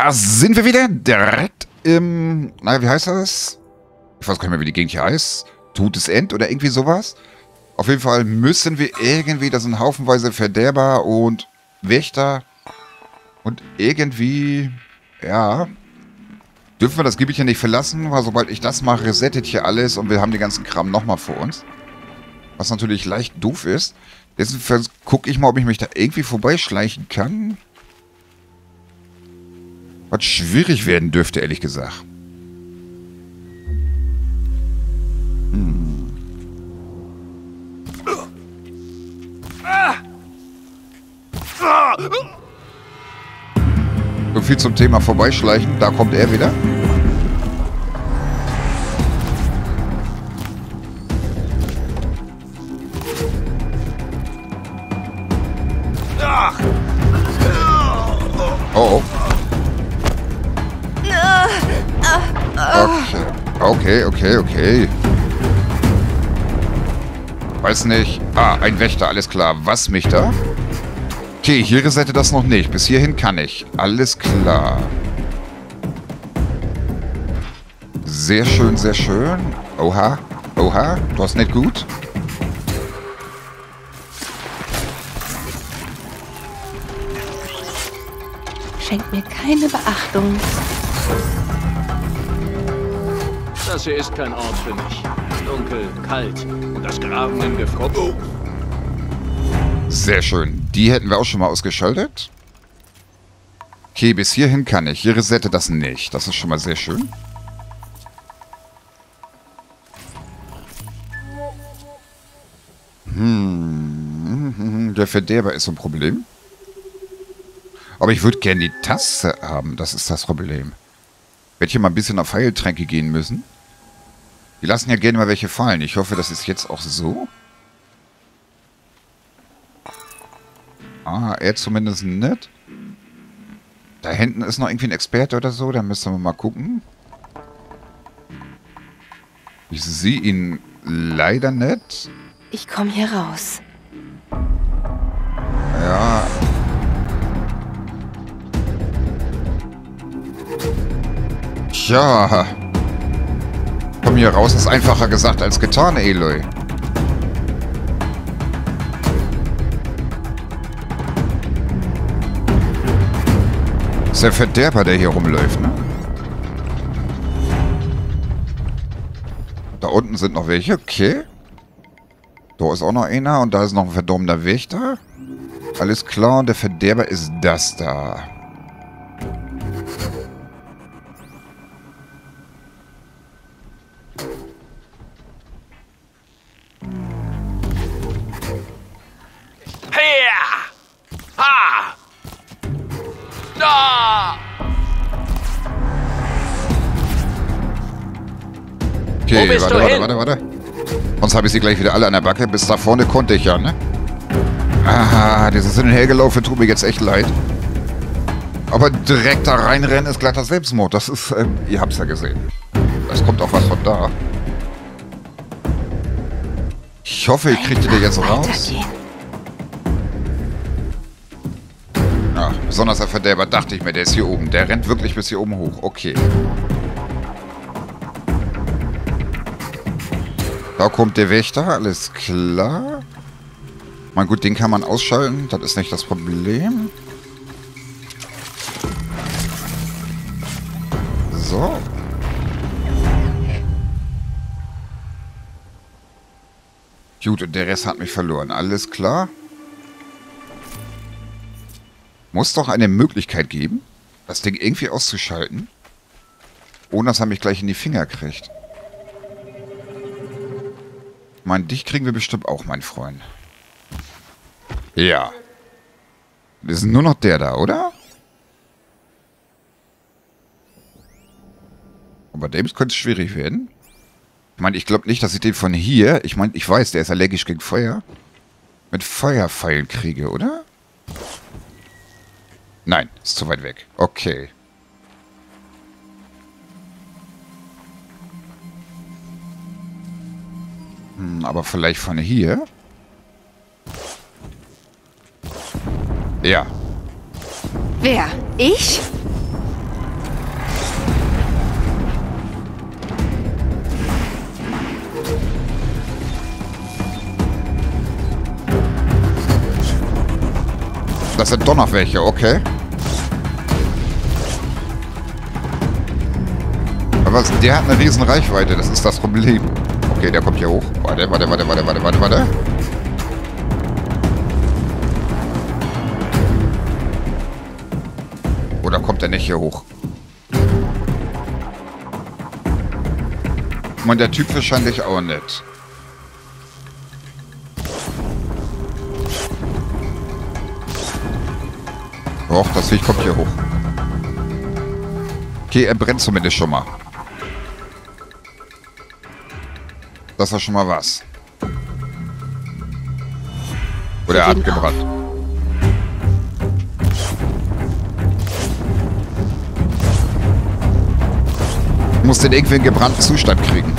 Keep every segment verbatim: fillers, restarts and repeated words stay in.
Da sind wir wieder. Direkt im... Naja, wie heißt das? Ich weiß gar nicht mehr, wie die Gegend hier heißt. Totes End oder irgendwie sowas. Auf jeden Fall müssen wir irgendwie... Das sind haufenweise Verderber und Wächter. Und irgendwie... Ja... Dürfen wir das Gebiet hier nicht verlassen, weil sobald ich das mache, resettet hier alles und wir haben den ganzen Kram nochmal vor uns. Was natürlich leicht doof ist. Deswegen gucke ich mal, ob ich mich da irgendwie vorbeischleichen kann. Was schwierig werden dürfte, ehrlich gesagt. Hm. So viel zum Thema vorbeischleichen. Da kommt er wieder. Oh. Okay, okay, okay, okay. Weiß nicht. Ah, ein Wächter, alles klar. Was mich da? Okay, hier resettet das noch nicht. Bis hierhin kann ich. Alles klar. Sehr schön, sehr schön. Oha, oha. Du hast nicht gut. Schenkt mir keine Beachtung. Das hier ist kein Ort für mich. Dunkel, kalt und das Graben im Gefroren. Oh. Sehr schön. Die hätten wir auch schon mal ausgeschaltet. Okay, bis hierhin kann ich. Hier resette das nicht. Das ist schon mal sehr schön. Hm. Der Verderber ist so ein Problem. Aber ich würde gerne die Tasse haben. Das ist das Problem. Ich werde hier mal ein bisschen auf Heiltränke gehen müssen. Die lassen ja gerne mal welche fallen. Ich hoffe, das ist jetzt auch so. Ah, er zumindest nicht. Da hinten ist noch irgendwie ein Experte oder so. Da müssen wir mal gucken. Ich sehe ihn leider nicht. Ich komme hier raus. Ja. Tja. Komm hier raus, ist einfacher gesagt als getan, Aloy. Ist der Verderber, der hier rumläuft, ne? Da unten sind noch welche, okay. Da ist auch noch einer und da ist noch ein verdommener Wächter. Alles klar, und der Verderber ist das da. Okay, warte, warte, warte, warte. Sonst habe ich sie gleich wieder alle an der Backe. Bis da vorne konnte ich ja, ne? Ah, dieses Hin- und Hergelaufen tut mir jetzt echt leid. Aber direkt da reinrennen ist glatter Selbstmord. Das ist, ähm, ihr habt's ja gesehen. Es kommt auch was von da. Ich hoffe, ich kriege die jetzt raus. Ja, besonders der Verderber, dachte ich mir, der ist hier oben. Der rennt wirklich bis hier oben hoch. Okay. Da kommt der Wächter, alles klar. Mein gut, den kann man ausschalten, das ist nicht das Problem. So. Gut, und der Rest hat mich verloren, alles klar. Muss doch eine Möglichkeit geben, das Ding irgendwie auszuschalten, ohne dass er mich gleich in die Finger kriegt. Ich meine, dich kriegen wir bestimmt auch, mein Freund. Ja. Das ist nur noch der da, oder? Aber dem könnte es schwierig werden. Ich meine, ich glaube nicht, dass ich den von hier... Ich meine, ich weiß, der ist allergisch gegen Feuer. Mit Feuerpfeilen kriege, oder? Nein, ist zu weit weg. Okay. Hm, aber vielleicht von hier? Ja. Wer? Ich? das sind doch noch welche, okay. Aber der hat eine riesen Reichweite, das ist das Problem. Okay, der kommt hier hoch. Warte, warte, warte, warte, warte, warte, warte. Oder kommt er nicht hier hoch? Und der Typ wahrscheinlich auch nicht. Doch, das Viech kommt hier hoch. Okay, er brennt zumindest schon mal. Das war schon mal was. Oder er hat gebrannt. Ich muss den irgendwie in gebrannten Zustand kriegen.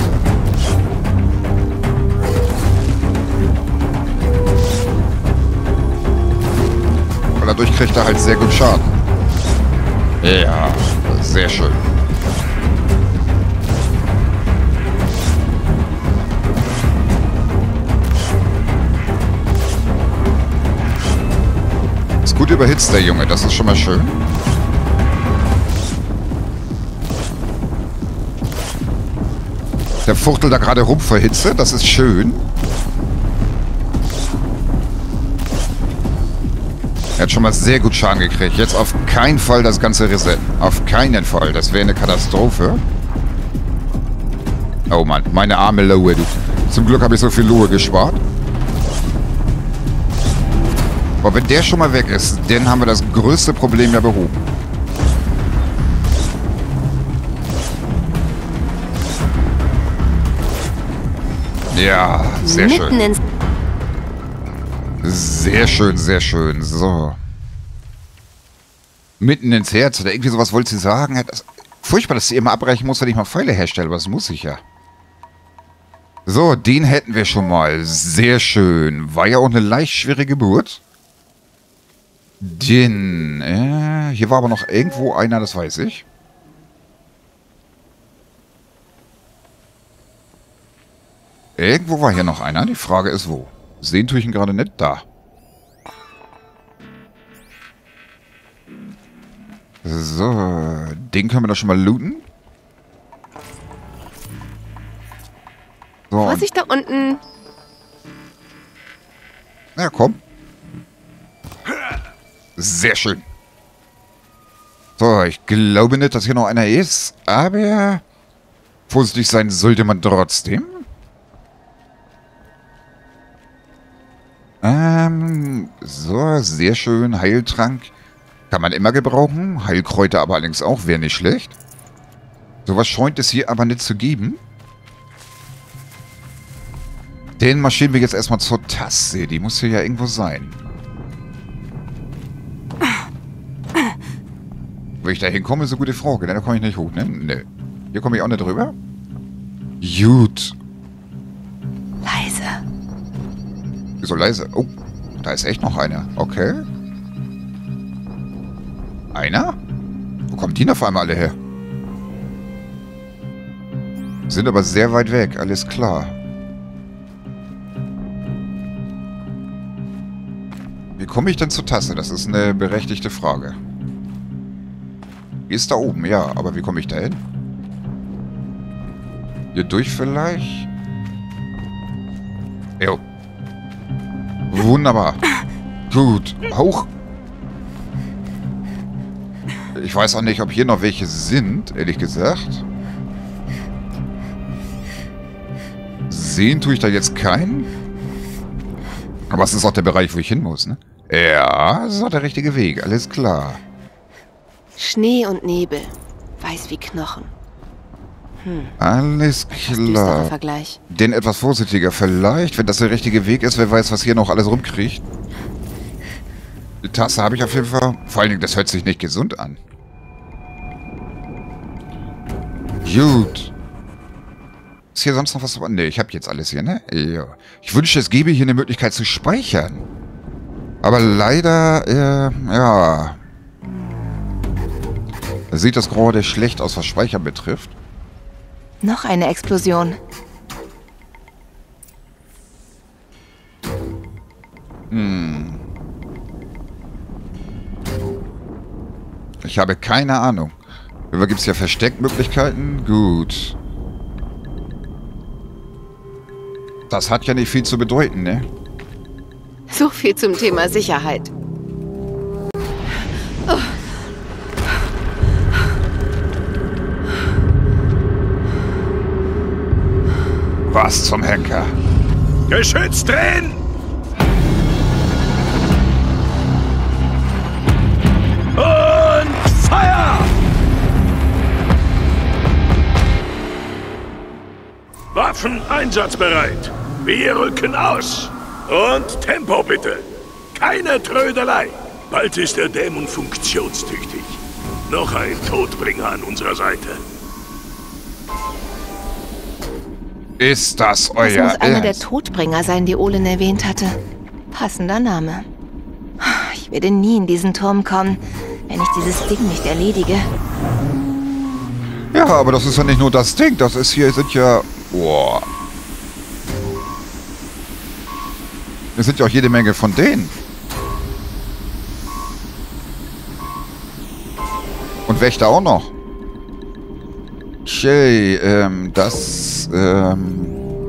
Weil dadurch kriegt er halt sehr gut Schaden. Ja, sehr schön. Ist gut überhitzt, der Junge. Das ist schon mal schön. Der fuchtelt da gerade rum vor Hitze. Das ist schön. Er hat schon mal sehr gut Schaden gekriegt. Jetzt auf keinen Fall das ganze Reset. Auf keinen Fall. Das wäre eine Katastrophe. Oh Mann, meine arme Lohe. Du. Zum Glück habe ich so viel Lohe gespart. Aber wenn der schon mal weg ist, dann haben wir das größte Problem ja behoben. Ja, sehr schön. Sehr schön, sehr schön. So. Mitten ins Herz oder irgendwie sowas wollte sie sagen. Das, furchtbar, dass sie immer abbrechen muss, wenn ich mal Pfeile herstelle. Was muss ich ja? So, den hätten wir schon mal. Sehr schön. War ja auch eine leicht schwere Geburt. Den. Äh, hier war aber noch irgendwo einer, das weiß ich. Irgendwo war hier noch einer. Die Frage ist, wo? Sehen tue ich ihn gerade nicht. Da. So. Den können wir doch schon mal looten. So. Vorsicht da unten. Na komm. Sehr schön. So, ich glaube nicht, dass hier noch einer ist. Aber vorsichtig sein sollte man trotzdem. Ähm, so, sehr schön. Heiltrank kann man immer gebrauchen. Heilkräuter aber allerdings auch, wäre nicht schlecht. Sowas scheint es hier aber nicht zu geben. Den marschieren wir jetzt erstmal zur Tasse. Die muss hier ja irgendwo sein. Wo ich da hinkomme, ist eine gute Frage. Da komme ich nicht hoch, ne? Ne. Hier komme ich auch nicht drüber. Gut. Leise. Wieso leise? Oh, da ist echt noch einer. Okay. Einer? Wo kommen die denn auf einmal alle her? Sind aber sehr weit weg, alles klar. Wie komme ich denn zur Tasse? Das ist eine berechtigte Frage. Die ist da oben, ja. Aber wie komme ich da hin? Hier durch vielleicht? Jo. Wunderbar. Gut. Hoch. Ich weiß auch nicht, ob hier noch welche sind, ehrlich gesagt. Sehen tue ich da jetzt keinen. Aber es ist auch der Bereich, wo ich hin muss, ne? Ja, das ist auch der richtige Weg, alles klar. Schnee und Nebel. Weiß wie Knochen. Hm. Alles klar. Vergleich. Den etwas vorsichtiger vielleicht, wenn das der richtige Weg ist. Wer weiß, was hier noch alles rumkriegt. Die Tasse habe ich auf jeden Fall. Vor allen Dingen, das hört sich nicht gesund an. Gut. Ist hier sonst noch was? Ne, ich habe jetzt alles hier, ne? Ja. Ich wünschte, es gäbe hier eine Möglichkeit zu speichern. Aber leider, äh, ja. Da sieht das gerade schlecht aus, was Speichern betrifft. Noch eine Explosion. Hm. Ich habe keine Ahnung. Über gibt es ja Versteckmöglichkeiten? Gut. Das hat ja nicht viel zu bedeuten, ne? So viel zum Thema Sicherheit. Oh. Was zum Henker? Geschütz drehen! Und Feuer! Waffen einsatzbereit. Wir rücken aus. Und Tempo bitte. Keine Trödelei. Bald ist der Dämon funktionstüchtig. Noch ein Todbringer an unserer Seite. Ist das euer Das muss einer der Ernst? Todbringer sein, die Olin erwähnt hatte. Passender Name. Ich werde nie in diesen Turm kommen, wenn ich dieses Ding nicht erledige. Ja, aber das ist ja nicht nur das Ding. Das ist hier, sind ja... Boah. Es sind ja auch jede Menge von denen. Und Wächter auch noch. Okay, ähm, das, ähm...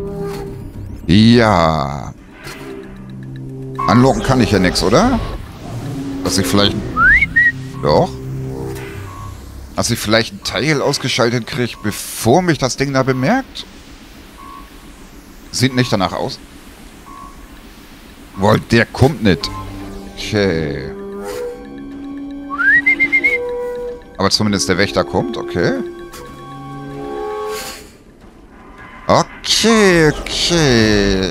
ja. Anlocken kann ich ja nichts, oder? Dass ich vielleicht... Doch. Dass ich vielleicht einen Teil ausgeschaltet kriege, bevor mich das Ding da bemerkt? Sieht nicht danach aus. Boah, der kommt nicht. Okay. Aber zumindest der Wächter kommt, okay. Okay, okay.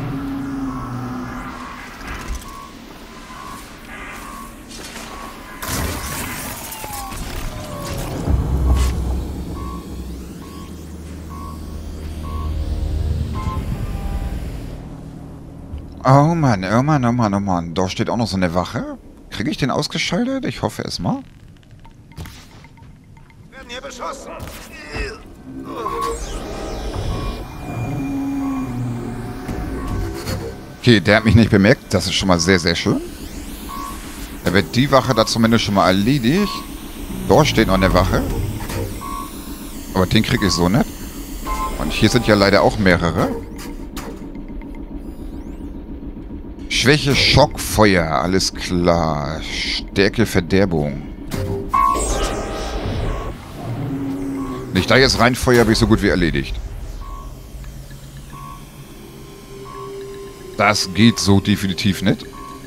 Oh Mann, oh Mann, oh Mann, oh Mann. Da steht auch noch so eine Wache. Kriege ich den ausgeschaltet? Ich hoffe es mal. Werden hier beschossen. Okay, der hat mich nicht bemerkt. Das ist schon mal sehr, sehr schön. Da wird die Wache da zumindest schon mal erledigt. Dort steht noch eine Wache. Aber den kriege ich so nicht. Und hier sind ja leider auch mehrere. Schwäche, Schock, Feuer. Alles klar. Stärke, Verderbung. Wenn ich da jetzt reinfeuer, habe ich so gut wie erledigt. Das geht so definitiv nicht.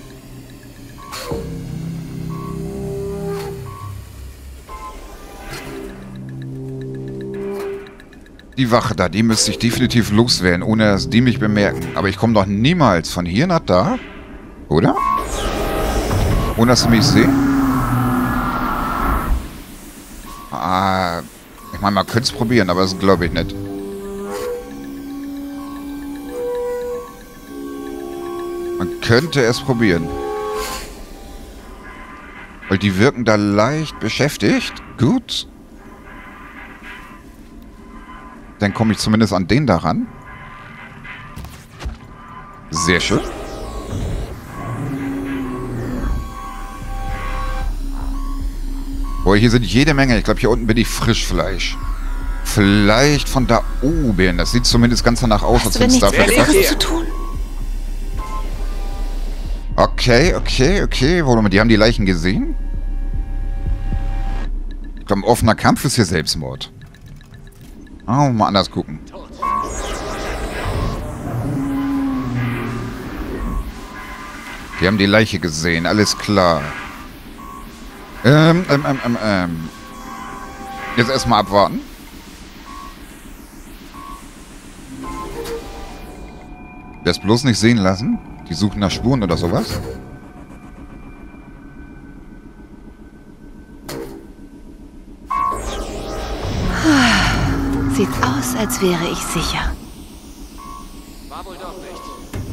Die Wache da, die müsste ich definitiv loswerden, ohne dass die mich bemerken. Aber ich komme doch niemals von hier nach da. Oder? Ohne dass sie mich sehen. Ah, ich meine, man könnte es probieren, aber das glaube ich nicht. Man könnte es probieren. Weil die wirken da leicht beschäftigt. Gut. Dann komme ich zumindest an den daran. Sehr schön. Boah, hier sind jede Menge. Ich glaube, hier unten bin ich Frischfleisch. Vielleicht von da oben. Das sieht zumindest ganz danach aus, als wenn es da Besseres zu tun? Okay, okay, okay. Warte mal, die haben die Leichen gesehen? Ich glaube, ein offener Kampf ist hier Selbstmord. Oh, mal anders gucken. Die haben die Leiche gesehen, alles klar. Ähm, ähm, ähm, ähm, ähm. Jetzt erstmal abwarten. Das bloß nicht sehen lassen. Die suchen nach Spuren oder sowas. Sieht aus, als wäre ich sicher. War wohl doch nicht.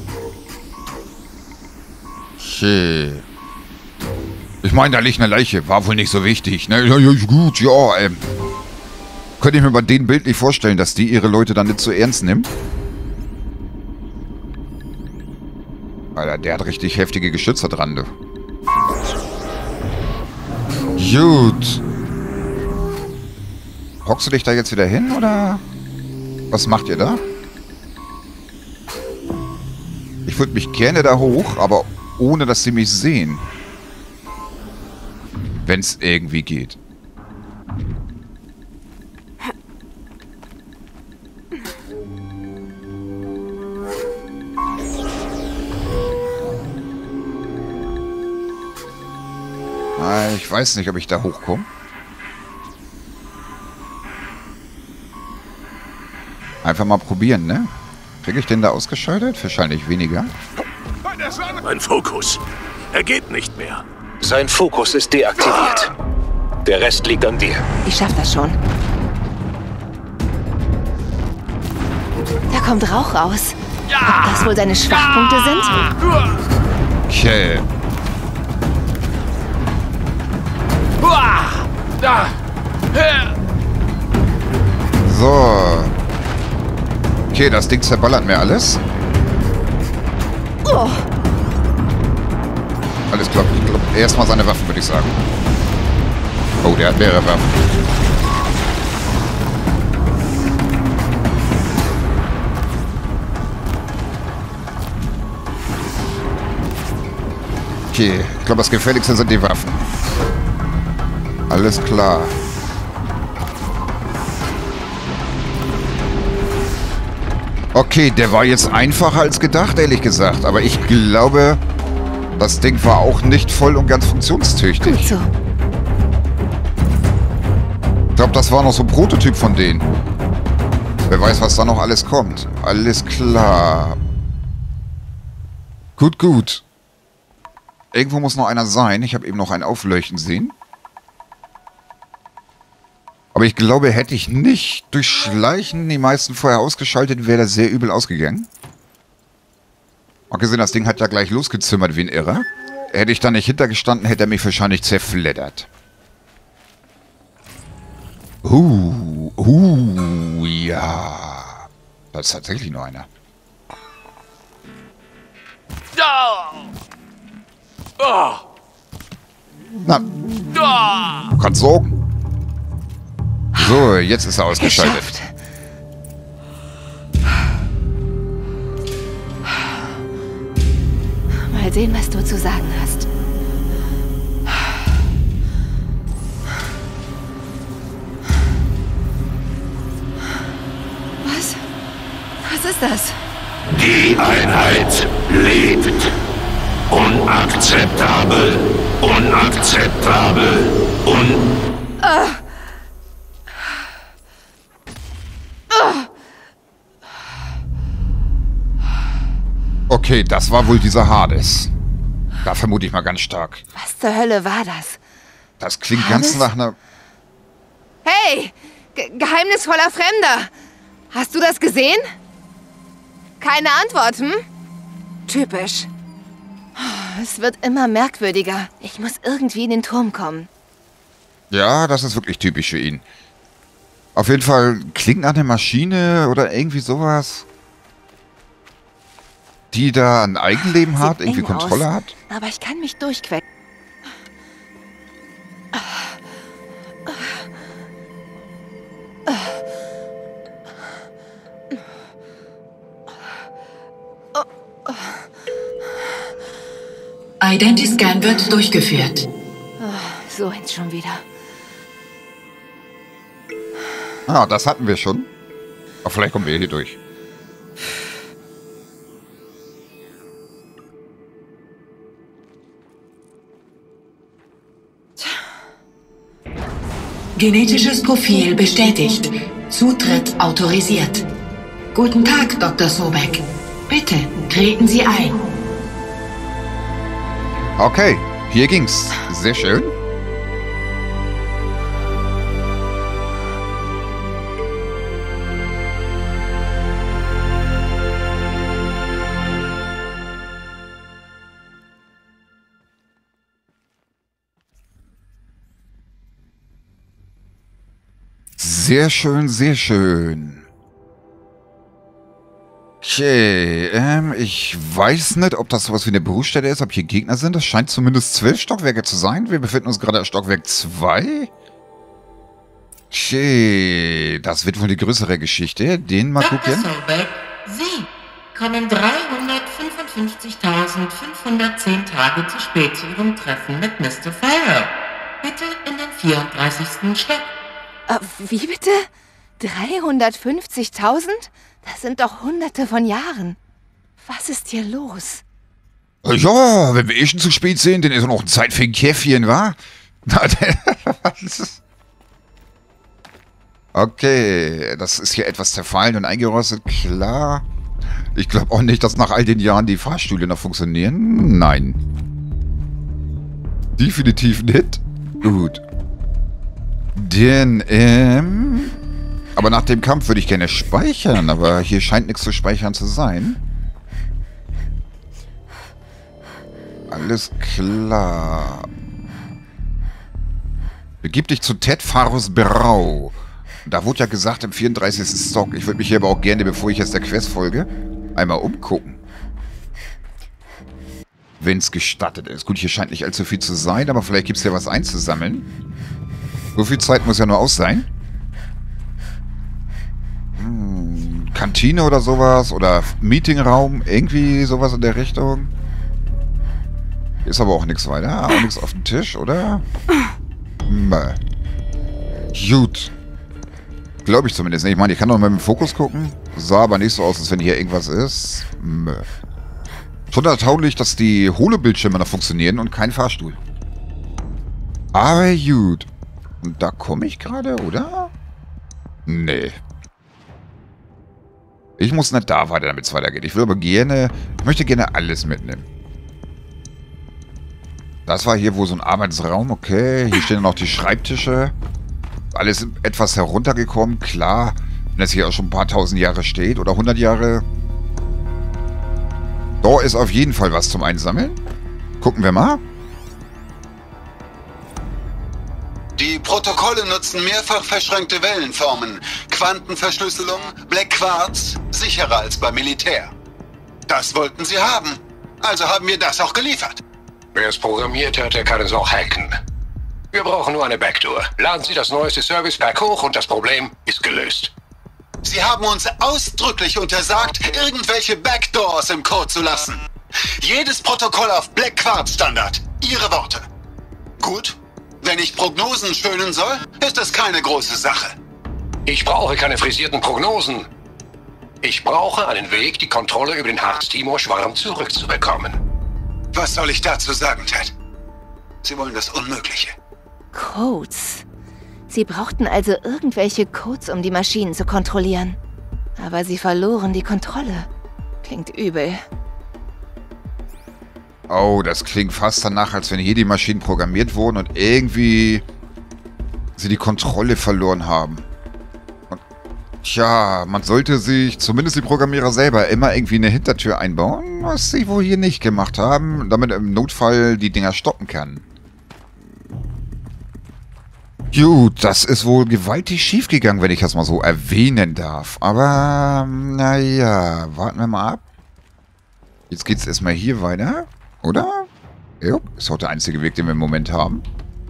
Okay. Ich meine, da liegt eine Leiche. War wohl nicht so wichtig. Ne? Ja, ja, gut, ja. Ähm. Könnte ich mir bei denen bildlich vorstellen, dass die ihre Leute dann nicht so ernst nehmen. Alter, der hat richtig heftige Geschütze dran, du. Gut. Hockst du dich da jetzt wieder hin, oder? Was macht ihr da? Ich würde mich gerne da hoch, aber ohne, dass sie mich sehen. Wenn es irgendwie geht. Ich weiß nicht, ob ich da hochkomme. Einfach mal probieren, ne? Kriege ich den da ausgeschaltet? Wahrscheinlich weniger. Mein Fokus. Er geht nicht mehr. Sein Fokus ist deaktiviert. Der Rest liegt an dir. Ich schaff das schon. Da kommt Rauch raus. Ob das wohl seine Schwachpunkte sind? Okay. So. Okay, das Ding zerballert mir alles. Oh. Alles klar. Ich glaube, erstmal seine Waffen, würde ich sagen. Oh, der hat mehrere Waffen. Okay, ich glaube, das Gefährlichste sind die Waffen. Alles klar. Okay, der war jetzt einfacher als gedacht, ehrlich gesagt. Aber ich glaube, das Ding war auch nicht voll und ganz funktionstüchtig. Gut so. Ich glaube, das war noch so ein Prototyp von denen. Wer weiß, was da noch alles kommt. Alles klar. Gut, gut. Irgendwo muss noch einer sein. Ich habe eben noch ein Aufleuchten sehen. Aber ich glaube, hätte ich nicht durch Schleichen die meisten vorher ausgeschaltet, wäre das sehr übel ausgegangen. Auch gesehen, das Ding hat ja gleich losgezimmert wie ein Irrer. Hätte ich da nicht hintergestanden, hätte er mich wahrscheinlich zerfleddert. Uh, uh, ja. Das ist tatsächlich nur einer. Na, du kannst sorgen. So, jetzt ist er ausgeschaltet. Geschafft. Mal sehen, was du zu sagen hast. Was? Was ist das? Die Einheit lebt. Unakzeptabel. Unakzeptabel. Un... Ah. Okay, das war wohl dieser Hades. Da vermute ich mal ganz stark. Was zur Hölle war das? Das klingt Hades? ganz nach einer... Hey! Ge geheimnisvoller Fremder! Hast du das gesehen? Keine Antwort, hm? Typisch. Es wird immer merkwürdiger. Ich muss irgendwie in den Turm kommen. Ja, das ist wirklich typisch für ihn. Auf jeden Fall klingt nach einer Maschine oder irgendwie sowas, die da ein Eigenleben hat, Sieht irgendwie eng Kontrolle aus, hat. Aber ich kann mich durchquetschen. Identiscan wird durchgeführt. Oh, so eins schon wieder. Ah, das hatten wir schon. Aber vielleicht kommen wir hier durch. Genetisches Profil bestätigt. Zutritt autorisiert. Guten Tag, Doktor Sobek. Bitte, treten Sie ein. Okay, hier ging's. Sehr schön. Sehr schön, sehr schön. Okay, ähm, ich weiß nicht, ob das sowas wie eine Berufsstätte ist, ob hier Gegner sind. Das scheint zumindest zwölf Stockwerke zu sein. Wir befinden uns gerade auf Stockwerk zwei. Okay, das wird wohl die größere Geschichte. Den mal Doktor gucken. Sobeck, Sie kommen dreihundertfünfundfünfzigtausendfünfhundertzehn Tage zu spät zu Ihrem Treffen mit Mister Farrow. Bitte in den vierunddreißigsten Stock. Äh, wie bitte? dreihundertfünfzigtausend? Das sind doch hunderte von Jahren. Was ist hier los? Ja, wenn wir eh schon zu spät sind, dann ist noch Zeit für ein Käffchen, wa? Okay, das ist hier etwas zerfallen und eingerostet, klar. Ich glaube auch nicht, dass nach all den Jahren die Fahrstühle noch funktionieren. Nein. Definitiv nicht. Gut. Denn, ähm... aber nach dem Kampf würde ich gerne speichern, aber hier scheint nichts zu speichern zu sein. Alles klar. Begib dich zu Ted Farrows Büro. Da wurde ja gesagt im vierunddreißigsten Stock. Ich würde mich hier aber auch gerne, bevor ich jetzt der Quest folge, einmal umgucken. Wenn es gestattet ist. Gut, hier scheint nicht allzu viel zu sein, aber vielleicht gibt es ja was einzusammeln. So viel Zeit muss ja nur aus sein. Hm, Kantine oder sowas. Oder Meetingraum. Irgendwie sowas in der Richtung. Ist aber auch nichts weiter. Auch nichts auf dem Tisch, oder? Mäh. Gut. Glaube ich zumindest nicht. Ich meine, ich kann doch mal mit dem Fokus gucken. Sah aber nicht so aus, als wenn hier irgendwas ist. Mäh. Schon erstaunlich, dass die Holo-Bildschirme noch funktionieren und kein Fahrstuhl. Aber gut. Und da komme ich gerade, oder? Nee. Ich muss nicht da weiter, damit es weitergeht. Ich will aber gerne... Ich möchte gerne alles mitnehmen. Das war hier wohl so ein Arbeitsraum. Okay, hier stehen noch die Schreibtische. Alles etwas heruntergekommen. Klar, wenn das hier auch schon ein paar tausend Jahre steht. Oder hundert Jahre. Da ist auf jeden Fall was zum Einsammeln. Gucken wir mal. Die Protokolle nutzen mehrfach verschränkte Wellenformen, Quantenverschlüsselung, Black Quartz, sicherer als beim Militär. Das wollten sie haben. Also haben wir das auch geliefert. Wer es programmiert hat, der kann es auch hacken. Wir brauchen nur eine Backdoor. Laden Sie das neueste Service Pack hoch und das Problem ist gelöst. Sie haben uns ausdrücklich untersagt, irgendwelche Backdoors im Code zu lassen. Jedes Protokoll auf Black Quartz Standard. Ihre Worte. Gut. Wenn ich Prognosen schönen soll, ist das keine große Sache. Ich brauche keine frisierten Prognosen. Ich brauche einen Weg, die Kontrolle über den Hart-Timor-Schwarm zurückzubekommen. Was soll ich dazu sagen, Ted? Sie wollen das Unmögliche. Codes. Sie brauchten also irgendwelche Codes, um die Maschinen zu kontrollieren. Aber sie verloren die Kontrolle. Klingt übel. Oh, das klingt fast danach, als wenn hier die Maschinen programmiert wurden und irgendwie sie die Kontrolle verloren haben. Und, tja, man sollte sich, zumindest die Programmierer selber, immer irgendwie eine Hintertür einbauen, was sie wohl hier nicht gemacht haben, damit im Notfall die Dinger stoppen kann. Gut, das ist wohl gewaltig schiefgegangen, wenn ich das mal so erwähnen darf. Aber, naja, warten wir mal ab. Jetzt geht's erstmal hier weiter, oder? Ja, ist auch der einzige Weg, den wir im Moment haben.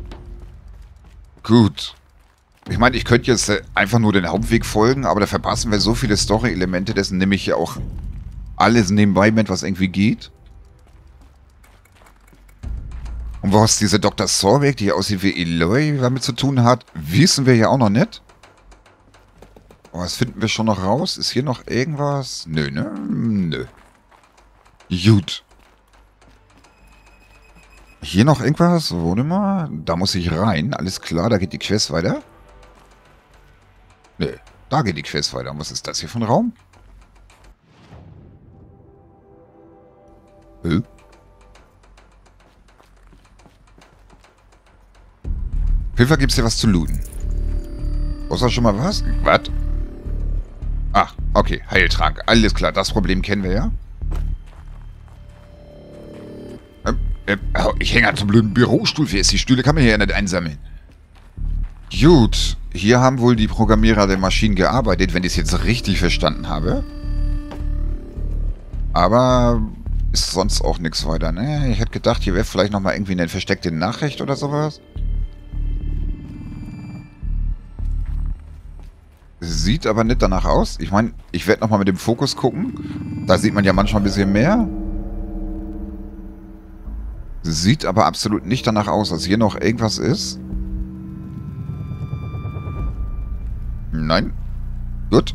Gut. Ich meine, ich könnte jetzt einfach nur den Hauptweg folgen, aber da verpassen wir so viele Story-Elemente, dessen nehme ich ja auch alles nebenbei mit, was irgendwie geht. Und was diese Doktor Sobeck, die aussieht wie Eloy, damit zu tun hat, wissen wir ja auch noch nicht. Aber was finden wir schon noch raus? Ist hier noch irgendwas? Nö, ne? Nö. Gut. Hier noch irgendwas? Warte mal. Da muss ich rein. Alles klar, da geht die Quest weiter. Nö, da geht die Quest weiter. Und was ist das hier für ein Raum? Hä? Auf jeden Fall gibt es hier was zu looten. Außer schon mal was? Was? Ach, okay. Heiltrank. Alles klar. Das Problem kennen wir ja. Ähm, ähm, ich hänge an so einem blöden Bürostuhl fest. Die Stühle kann man hier ja nicht einsammeln. Gut. Hier haben wohl die Programmierer der Maschinen gearbeitet, wenn ich es jetzt richtig verstanden habe. Aber ist sonst auch nichts weiter, ne? Ich hätte gedacht, hier wäre vielleicht nochmal irgendwie eine versteckte Nachricht oder sowas. Sieht aber nicht danach aus. Ich meine, ich werde nochmal mit dem Fokus gucken. Da sieht man ja manchmal ein bisschen mehr. Sieht aber absolut nicht danach aus, dass hier noch irgendwas ist. Nein. Gut.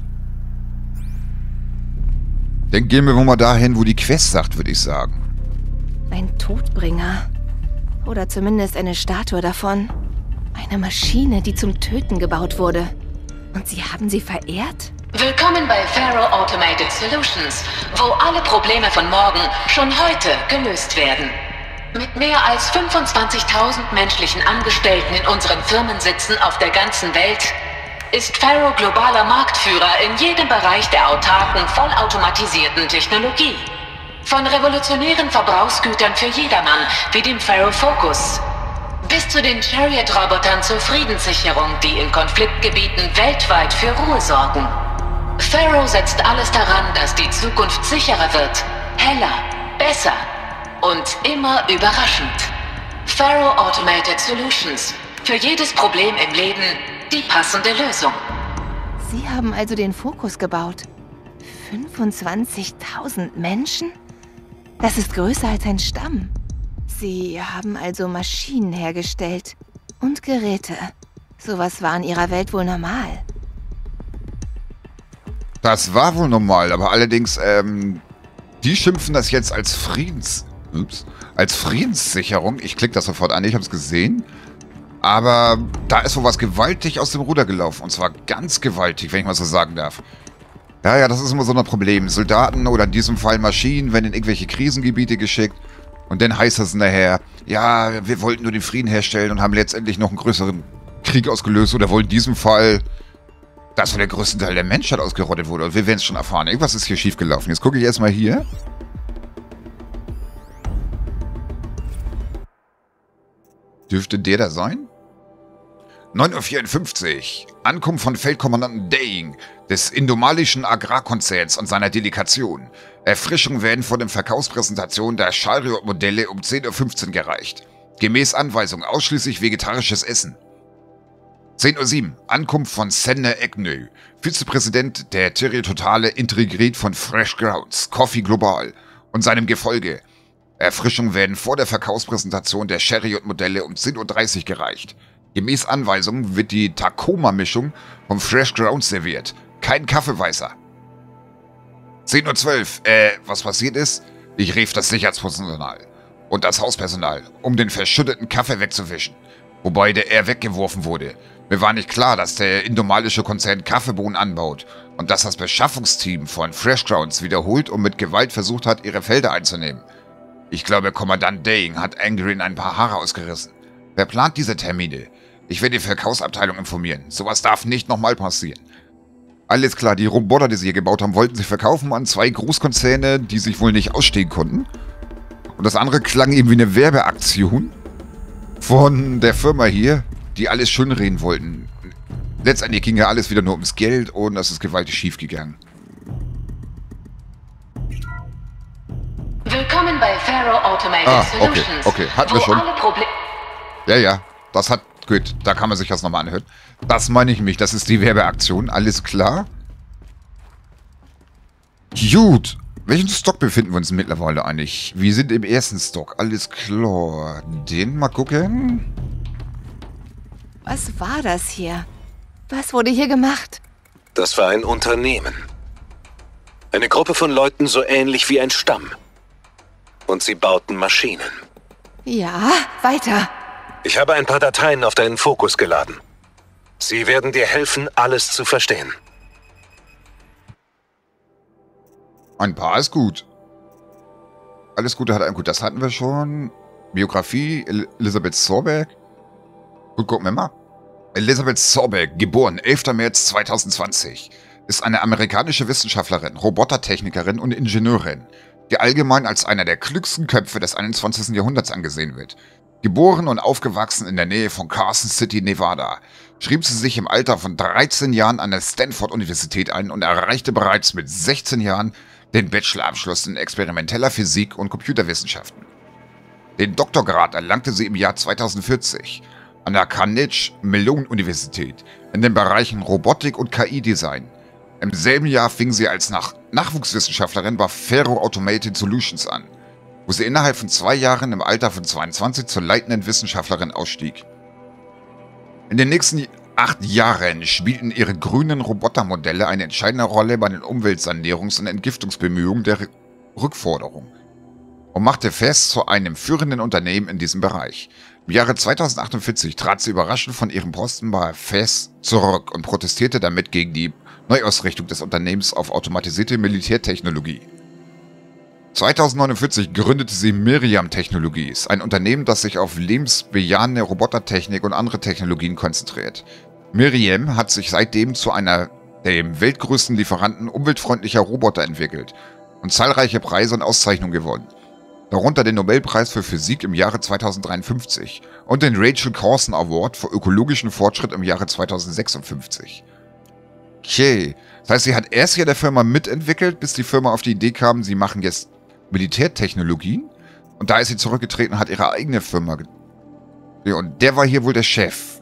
Dann gehen wir wohl mal dahin, wo die Quest sagt, würde ich sagen. Ein Todbringer. Oder zumindest eine Statue davon. Eine Maschine, die zum Töten gebaut wurde. Und Sie haben sie verehrt? Willkommen bei Faro Automated Solutions, wo alle Probleme von morgen schon heute gelöst werden. Mit mehr als fünfundzwanzigtausend menschlichen Angestellten in unseren Firmensitzen auf der ganzen Welt ist Faro globaler Marktführer in jedem Bereich der autarken, vollautomatisierten Technologie. Von revolutionären Verbrauchsgütern für jedermann, wie dem Faro Focus, bis zu den Chariot-Robotern zur Friedenssicherung, die in Konfliktgebieten weltweit für Ruhe sorgen. Faro setzt alles daran, dass die Zukunft sicherer wird, heller, besser und immer überraschend. Faro Automated Solutions. Für jedes Problem im Leben die passende Lösung. Sie haben also den Fokus gebaut. fünfundzwanzigtausend Menschen? Das ist größer als ein Stamm. Sie haben also Maschinen hergestellt. Und Geräte. Sowas war in Ihrer Welt wohl normal. Das war wohl normal, aber allerdings, ähm, die schimpfen das jetzt als Friedens... Ups. Als Friedenssicherung. Ich klicke das sofort an, ich habe es gesehen. Aber da ist wohl was gewaltig aus dem Ruder gelaufen. Und zwar ganz gewaltig, wenn ich mal so sagen darf. Ja, ja, das ist immer so ein Problem. Soldaten oder in diesem Fall Maschinen werden in irgendwelche Krisengebiete geschickt. Und dann heißt es nachher, ja, wir wollten nur den Frieden herstellen und haben letztendlich noch einen größeren Krieg ausgelöst. Oder wohl in diesem Fall, dass wohl der größte Teil der Menschheit ausgerottet wurde. Und wir werden es schon erfahren. Irgendwas ist hier schiefgelaufen. Jetzt gucke ich erstmal hier. Dürfte der da sein? neun Uhr vierundfünfzig. Ankunft von Feldkommandanten Daying des indomalischen Agrarkonzerns und seiner Delegation. Erfrischungen werden vor der Verkaufspräsentation der Chariot-Modelle um zehn Uhr fünfzehn gereicht. Gemäß Anweisung ausschließlich vegetarisches Essen. zehn Uhr sieben. Ankunft von Senne Egnö, Vizepräsident der Territoriale Integrität von Fresh Grounds, Coffee Global und seinem Gefolge. Erfrischungen werden vor der Verkaufspräsentation der Chariot-Modelle um zehn Uhr dreißig gereicht. Gemäß Anweisungen wird die Tacoma-Mischung vom Fresh Grounds serviert. Kein Kaffeeweißer. zehn Uhr zwölf. Äh, was passiert ist? Ich rief das Sicherheitspersonal und das Hauspersonal, um den verschütteten Kaffee wegzuwischen. Wobei der eher weggeworfen wurde. Mir war nicht klar, dass der indomalische Konzern Kaffeebohnen anbaut und dass das Beschaffungsteam von Fresh Grounds wiederholt und mit Gewalt versucht hat, ihre Felder einzunehmen. Ich glaube, Kommandant Daying hat Angrin ein paar Haare ausgerissen. Wer plant diese Termine? Ich werde die Verkaufsabteilung informieren. Sowas darf nicht nochmal passieren. Alles klar, die Roboter, die sie hier gebaut haben, wollten sich verkaufen an zwei Großkonzerne, die sich wohl nicht ausstehen konnten. Und das andere klang eben wie eine Werbeaktion von der Firma hier, die alles schönreden wollten. Letztendlich ging ja alles wieder nur ums Geld und das ist gewaltig schief gegangen. Willkommen bei Faro Automated Ah, okay, Solutions. okay, hatten wir wo schon. alle Proble- Ja, ja, das hat... Gut, da kann man sich das nochmal anhören. Das meine ich mich, das ist die Werbeaktion, alles klar. Gut, welchen Stock befinden wir uns mittlerweile eigentlich? Wir sind im ersten Stock, alles klar. Den mal gucken. Was war das hier? Was wurde hier gemacht? Das war ein Unternehmen. Eine Gruppe von Leuten so ähnlich wie ein Stamm. Und sie bauten Maschinen. Ja, weiter. Ich habe ein paar Dateien auf deinen Fokus geladen. Sie werden dir helfen, alles zu verstehen. Ein paar ist gut. Alles Gute hat ein Gut, das hatten wir schon. Biografie, El Elisabeth Sorberg. Gut, gucken wir mal. Elisabeth Sorberg, geboren elfter März zweitausendzwanzig, ist eine amerikanische Wissenschaftlerin, Robotertechnikerin und Ingenieurin, die allgemein als einer der klügsten Köpfe des einundzwanzigsten Jahrhunderts angesehen wird. Geboren und aufgewachsen in der Nähe von Carson City, Nevada, schrieb sie sich im Alter von dreizehn Jahren an der Stanford-Universität ein und erreichte bereits mit sechzehn Jahren den Bachelorabschluss in experimenteller Physik und Computerwissenschaften. Den Doktorgrad erlangte sie im Jahr zweitausendvierzig an der Carnegie Mellon Universität in den Bereichen Robotik und K I-Design. Im selben Jahr fing sie als Nach Nachwuchswissenschaftlerin bei Faro Automated Solutions an, wo sie innerhalb von zwei Jahren im Alter von zweiundzwanzig zur leitenden Wissenschaftlerin ausstieg. In den nächsten acht Jahren spielten ihre grünen Robotermodelle eine entscheidende Rolle bei den Umweltsanierungs- und Entgiftungsbemühungen der Rückforderung und machte F A S zu einem führenden Unternehmen in diesem Bereich. Im Jahre zweitausendachtzig trat sie überraschend von ihrem Posten bei F A S zurück und protestierte damit gegen die Neuausrichtung des Unternehmens auf automatisierte Militärtechnologie. zweitausendneunundvierzig gründete sie Miriam Technologies, ein Unternehmen, das sich auf lebensbejahende Robotertechnik und andere Technologien konzentriert. Miriam hat sich seitdem zu einer der weltgrößten Lieferanten umweltfreundlicher Roboter entwickelt und zahlreiche Preise und Auszeichnungen gewonnen. Darunter den Nobelpreis für Physik im Jahre zweitausenddreiundfünfzig und den Rachel Carson Award für ökologischen Fortschritt im Jahre zweitausendsechsundfünfzig. Okay, das heißt, sie hat erst hier der Firma mitentwickelt, bis die Firma auf die Idee kam, sie machen jetzt Militärtechnologien. Und da ist sie zurückgetreten und hat ihre eigene Firma. Ja, und der war hier wohl der Chef.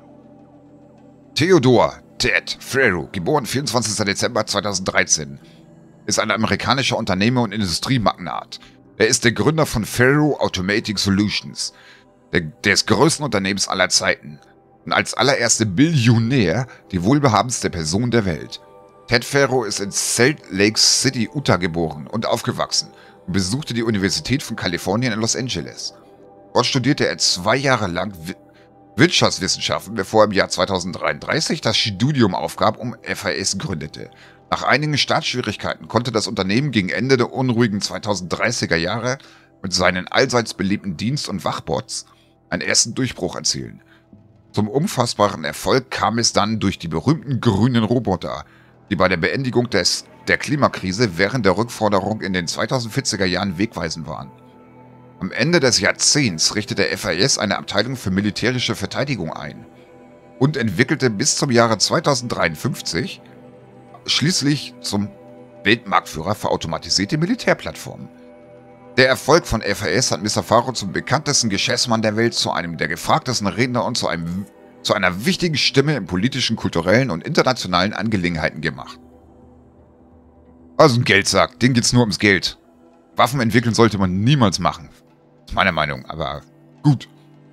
Theodore Ted Faro, geboren vierundzwanzigster Dezember zweitausenddreizehn, ist ein amerikanischer Unternehmer und Industriemagnat. Er ist der Gründer von Faro Automatic Solutions, der, des größten Unternehmens aller Zeiten. Und als allererste Billionär die wohlbehabendste Person der Welt. Ted Faro ist in Salt Lake City, Utah geboren und aufgewachsen und besuchte die Universität von Kalifornien in Los Angeles. Dort studierte er zwei Jahre lang Wirtschaftswissenschaften, bevor er im Jahr zweitausenddreiunddreißig das Studium aufgab und F A S gründete. Nach einigen Startschwierigkeiten konnte das Unternehmen gegen Ende der unruhigen zweitausenddreißiger Jahre mit seinen allseits beliebten Dienst- und Wachbots einen ersten Durchbruch erzielen. Zum unfassbaren Erfolg kam es dann durch die berühmten grünen Roboter, die bei der Beendigung des, der Klimakrise während der Rückforderung in den zweitausendvierziger Jahren wegweisend waren. Am Ende des Jahrzehnts richtete F A S eine Abteilung für militärische Verteidigung ein und entwickelte bis zum Jahre zweitausenddreiundfünfzig schließlich zum Weltmarktführer für automatisierte Militärplattformen. Der Erfolg von F A S hat Mister Faro zum bekanntesten Geschäftsmann der Welt, zu einem der gefragtesten Redner und zu, einem, zu einer wichtigen Stimme in politischen, kulturellen und internationalen Angelegenheiten gemacht. Also ein Geldsack, denen geht's nur ums Geld. Waffen entwickeln sollte man niemals machen. Ist meine Meinung, aber gut.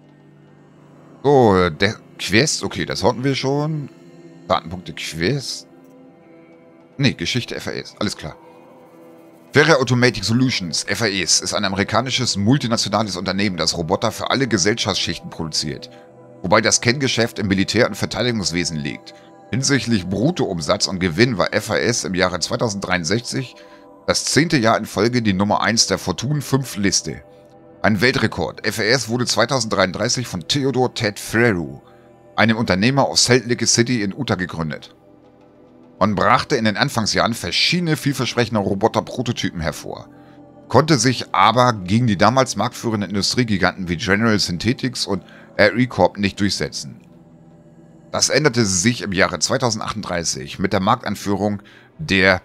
So, der Quest, okay, das hatten wir schon. Datenpunkte Quest. Nee, Geschichte F A S, alles klar. Faro Automatic Solutions, F A S, ist ein amerikanisches multinationales Unternehmen, das Roboter für alle Gesellschaftsschichten produziert, wobei das Kerngeschäft im Militär- und Verteidigungswesen liegt. Hinsichtlich Bruttoumsatz und Gewinn war F A S im Jahre zweitausenddreiundsechzig das zehnte Jahr in Folge die Nummer eins der Fortune fünf Liste. Ein Weltrekord. F A S wurde zweitausenddreiunddreißig von Theodore Ted Faro, einem Unternehmer aus Salt Lake City in Utah, gegründet. Man brachte in den Anfangsjahren verschiedene vielversprechende Roboter-Prototypen hervor, konnte sich aber gegen die damals marktführenden Industriegiganten wie General Synthetics und R E Corp nicht durchsetzen. Das änderte sich im Jahre zweitausendachtunddreißig mit der Markteinführung der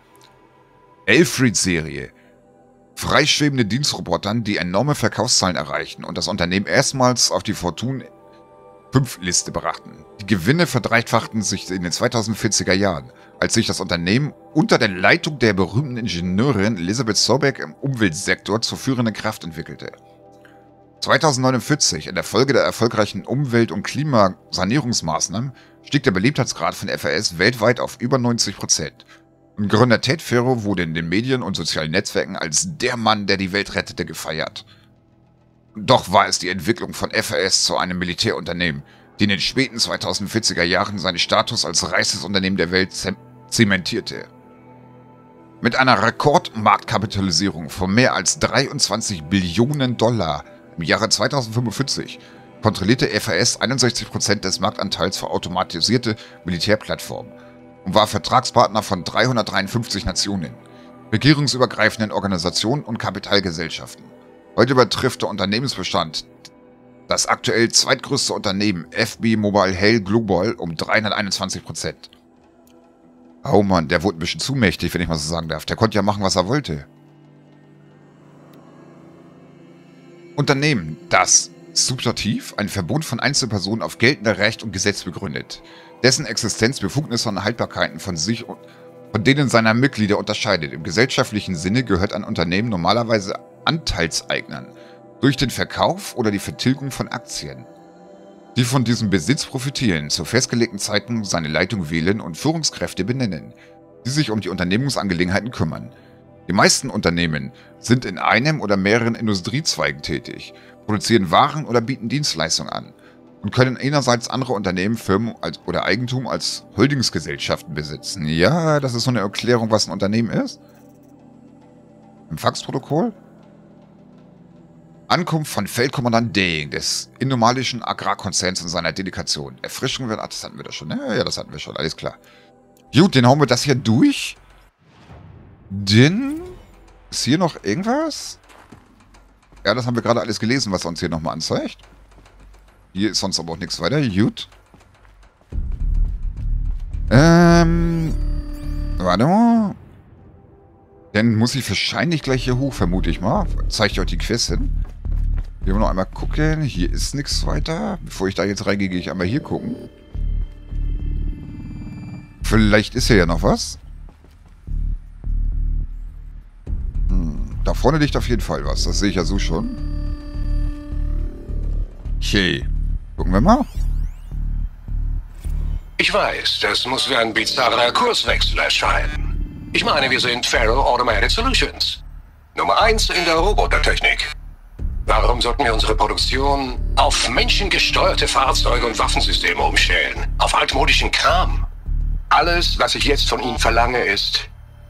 Alfred-Serie, freischwebende Dienstrobotern, die enorme Verkaufszahlen erreichten und das Unternehmen erstmals auf die Fortune fünf Liste brachten. Die Gewinne verdreifachten sich in den zweitausendvierziger Jahren, als sich das Unternehmen unter der Leitung der berühmten Ingenieurin Elizabeth Sobeck im Umweltsektor zur führenden Kraft entwickelte. zweitausendneunundvierzig, in der Folge der erfolgreichen Umwelt- und Klimasanierungsmaßnahmen, stieg der Beliebtheitsgrad von F A S weltweit auf über neunzig Prozent. Und Gründer Ted Faro wurde in den Medien und sozialen Netzwerken als der Mann, der die Welt rettete, gefeiert. Doch war es die Entwicklung von F A S zu einem Militärunternehmen, die in den späten zweitausendvierziger Jahren seinen Status als reichstes Unternehmen der Welt zementierte. Mit einer Rekordmarktkapitalisierung von mehr als dreiundzwanzig Billionen Dollar im Jahre zweitausendfünfundvierzig kontrollierte F A S einundsechzig Prozent des Marktanteils für automatisierte Militärplattformen und war Vertragspartner von dreihundertdreiundfünfzig Nationen, regierungsübergreifenden Organisationen und Kapitalgesellschaften. Heute übertrifft der Unternehmensbestand das aktuell zweitgrößte Unternehmen F B Mobile Hale Global um dreihunderteinundzwanzig Prozent. Oh Mann, der wurde ein bisschen zu mächtig, wenn ich mal so sagen darf. Der konnte ja machen, was er wollte. Unternehmen, das substantiv ein Verbund von Einzelpersonen auf geltender Recht und Gesetz begründet, dessen Existenz, Befugnisse und Haltbarkeiten von sich und von denen seiner Mitglieder unterscheidet. Im gesellschaftlichen Sinne gehört ein Unternehmen normalerweise Anteilseignern durch den Verkauf oder die Vertilgung von Aktien, die von diesem Besitz profitieren, zu festgelegten Zeiten seine Leitung wählen und Führungskräfte benennen, die sich um die Unternehmensangelegenheiten kümmern. Die meisten Unternehmen sind in einem oder mehreren Industriezweigen tätig, produzieren Waren oder bieten Dienstleistungen an und können einerseits andere Unternehmen, Firmen als, oder Eigentum als Holdingsgesellschaften besitzen. Ja, das ist so eine Erklärung, was ein Unternehmen ist. Empfangsprotokoll. Ankunft von Feldkommandant Deng des indomalischen Agrarkonzerns in seiner Delegation. Erfrischung wird... Ach, das hatten wir doch schon. Ja, ja, das hatten wir schon. Alles klar. Gut, den hauen wir das hier durch. Denn... Ist hier noch irgendwas? Ja, das haben wir gerade alles gelesen, was er uns hier nochmal anzeigt. Hier ist sonst aber auch nichts weiter. Gut. Ähm... Warte mal. Dann muss ich wahrscheinlich gleich hier hoch, vermute ich mal. Zeige ich euch die Quest hin. Hier wollen wir noch einmal gucken. Hier ist nichts weiter. Bevor ich da jetzt reingehe, gehe ich einmal hier gucken. Vielleicht ist hier ja noch was. Hm, da vorne liegt auf jeden Fall was. Das sehe ich ja so schon. Okay. Gucken wir mal. Ich weiß, das muss wie ein bizarrer Kurswechsel erscheinen. Ich meine, wir sind Faro Automated Solutions. Nummer eins in der Robotertechnik. Warum sollten wir unsere Produktion auf menschengesteuerte Fahrzeuge und Waffensysteme umstellen? Auf altmodischen Kram? Alles, was ich jetzt von Ihnen verlange, ist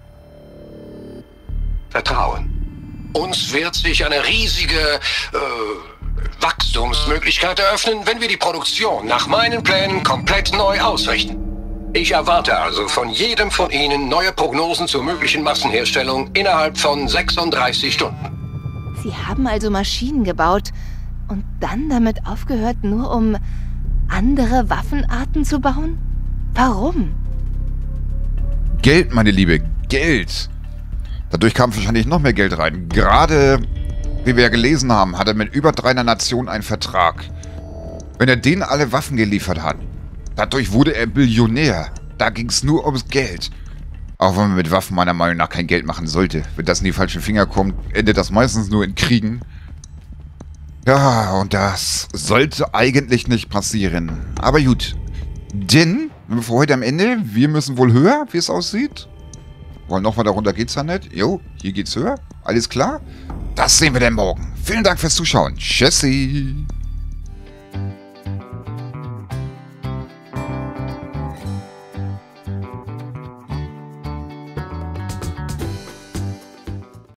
Vertrauen. Uns wird sich eine riesige äh, Wachstumsmöglichkeit eröffnen, wenn wir die Produktion nach meinen Plänen komplett neu ausrichten. Ich erwarte also von jedem von Ihnen neue Prognosen zur möglichen Massenherstellung innerhalb von sechsunddreißig Stunden. Sie haben also Maschinen gebaut und dann damit aufgehört, nur um andere Waffenarten zu bauen? Warum? Geld, meine Liebe, Geld. Dadurch kam wahrscheinlich noch mehr Geld rein. Gerade, wie wir ja gelesen haben, hat er mit über dreihundert Nationen einen Vertrag. Wenn er denen alle Waffen geliefert hat, dadurch wurde er Billionär. Da ging es nur ums Geld. Auch wenn man mit Waffen meiner Meinung nach kein Geld machen sollte. Wenn das in die falschen Finger kommt, endet das meistens nur in Kriegen. Ja, und das sollte eigentlich nicht passieren. Aber gut. Denn, bevor heute am Ende, wir müssen wohl höher, wie es aussieht. Weil noch weiter runter geht's ja nicht. Jo, hier geht's höher. Alles klar? Das sehen wir dann morgen. Vielen Dank fürs Zuschauen. Tschüssi.